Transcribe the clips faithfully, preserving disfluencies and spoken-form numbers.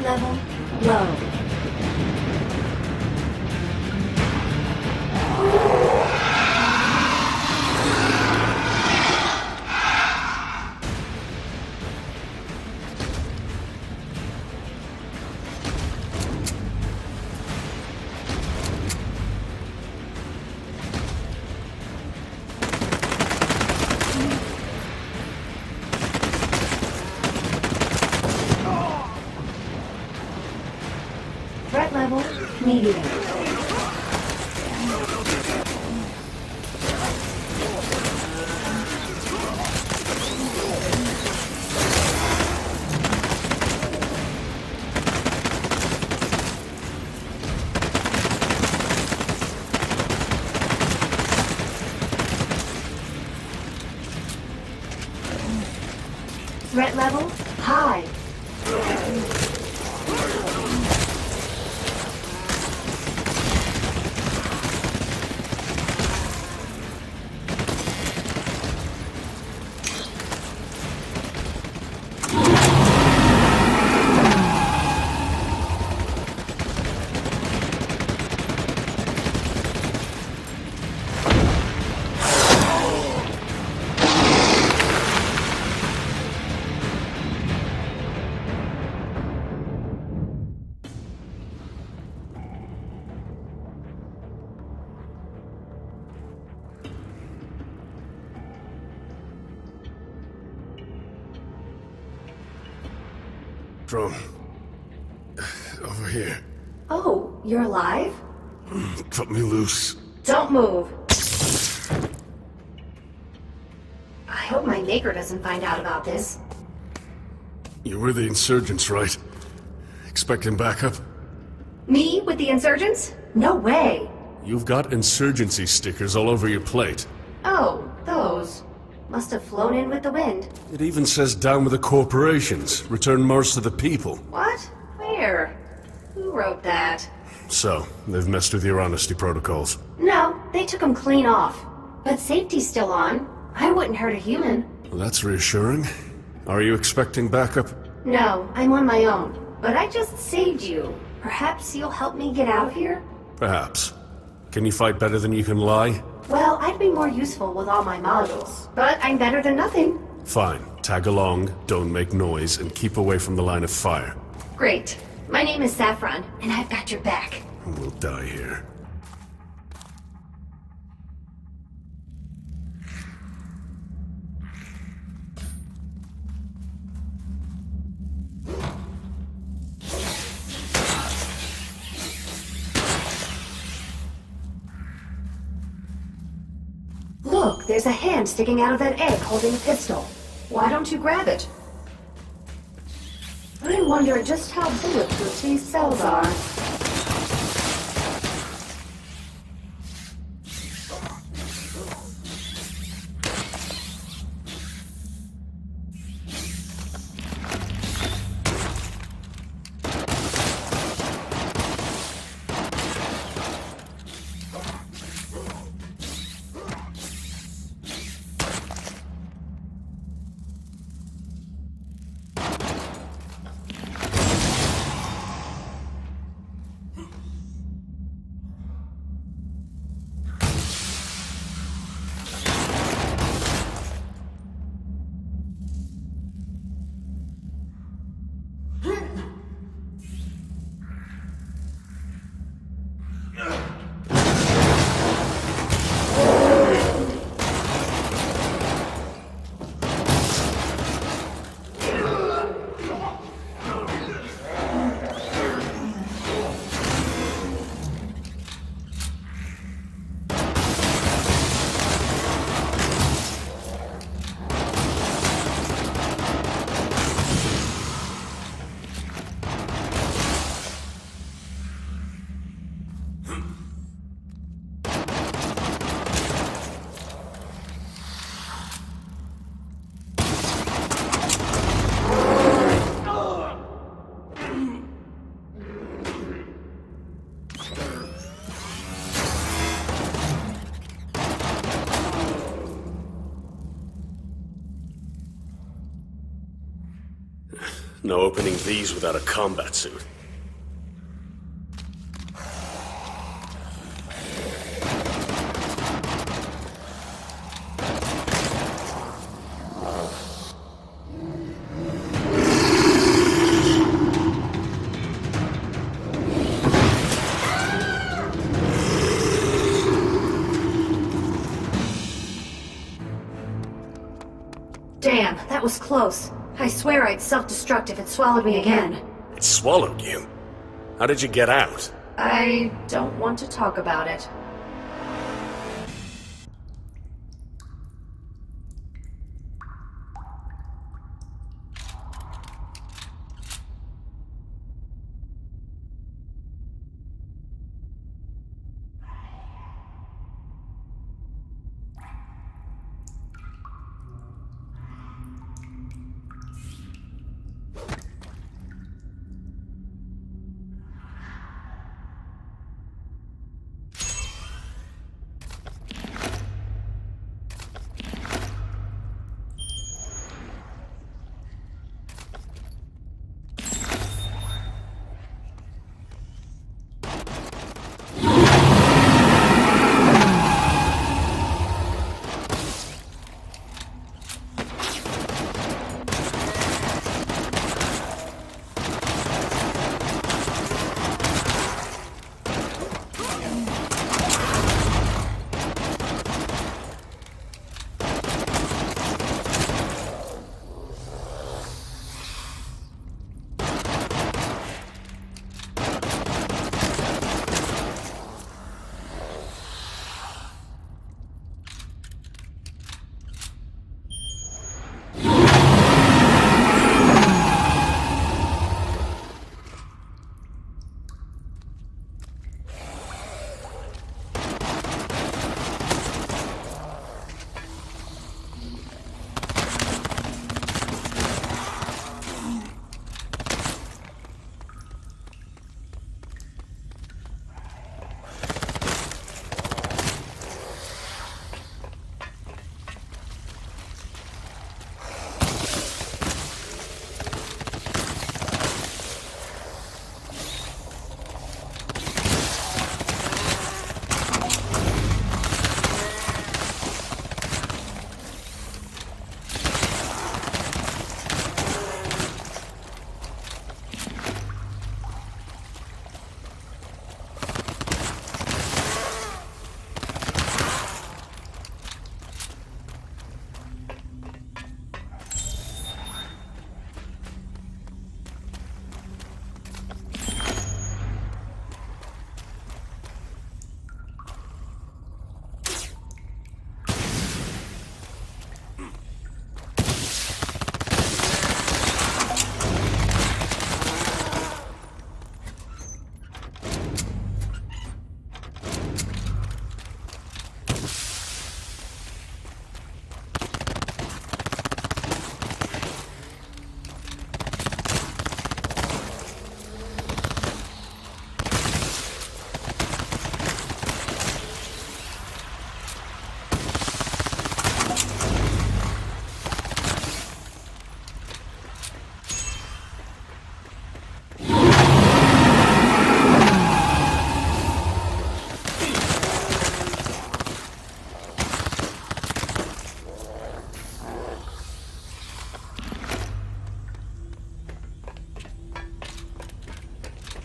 level, low. Threat level, medium. Threat level, high. Drone. Over here. Oh, you're alive? Cut me loose. Don't move. I hope my maker doesn't find out about this. You were the insurgents, right? Expecting backup? Me with the insurgents? No way. You've got insurgency stickers all over your plate. Oh, those. Must have flown in with the wind. It even says down with the corporations. Return Mars to the people. What? Where? Who wrote that? So, they've messed with your honesty protocols. No, they took them clean off. But safety's still on. I wouldn't hurt a human. Well, that's reassuring. Are you expecting backup? No, I'm on my own. But I just saved you. Perhaps you'll help me get out of here? Perhaps. Can you fight better than you can lie? Well, I'd be more useful with all my modules. But I'm better than nothing. Fine. Tag along, don't make noise, and keep away from the line of fire. Great. My name is Saffron, and I've got your back. We'll die here. Look, there's a hand sticking out of that egg holding a pistol. Why don't you grab it? I wonder just how bulletproof these cells are. No opening these without a combat suit. Damn, that was close. I swear I'd self-destruct if it swallowed me again. It swallowed you? How did you get out? I don't want to talk about it.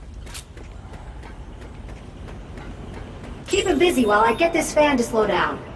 Keep him busy while I get this fan to slow down.